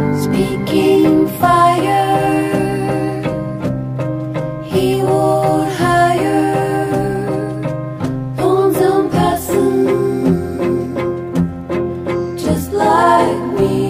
Speaking fire, he would hire lonesome person just like me.